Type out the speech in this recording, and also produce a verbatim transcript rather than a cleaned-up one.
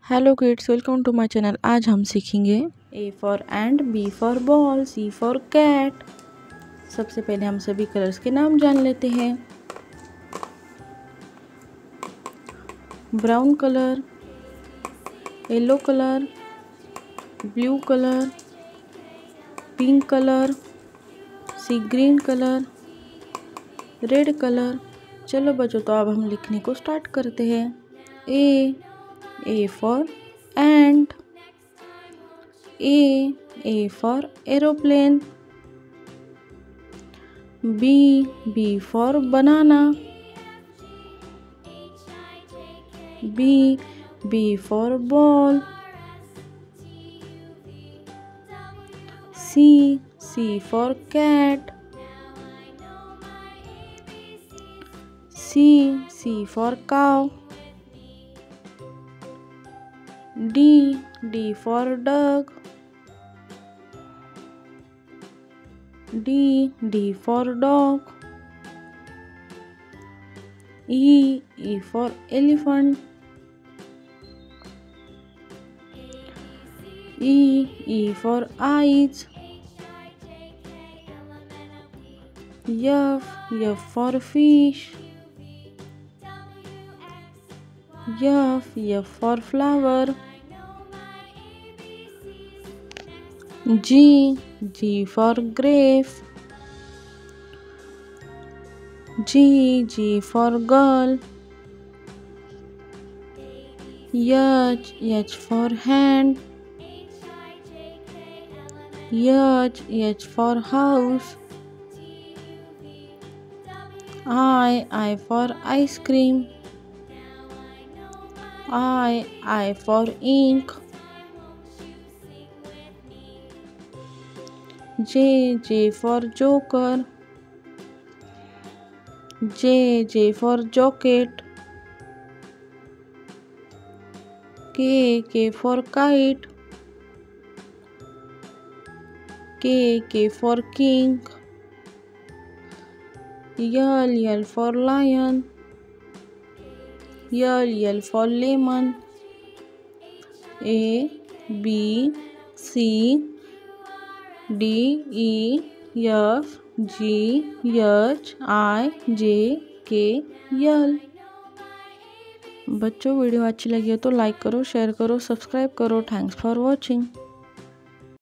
Hello kids, welcome to my channel. आज हम सीखेंगे A for ant, B for ball, C for cat. सबसे पहले हम सभी कलर्स के नाम जान लेते हैं। Brown colour, yellow colour, blue colour, pink colour, sea green colour, red colour. चलो बच्चों, तो अब हम लिखने को स्टार्ट करते हैं। A A for ant, A A for aeroplane, B B for banana, B B for ball, C C for cat, C C for cow, D D for dog, D D for dog, E E for elephant, E E for eyes, F F for fish, F F for flower, G G for grape, G G for girl, H H for hand, H H for house, I I for ice cream, I I for ink, J J for joker, J J for jacket, K K for kite, K K for king, L L for lion, L L for lemon, A B C D E F G H I J K L। बच्चों, video अच्छी लगी हो तो like करो, share करो, subscribe करो। Thanks for watching.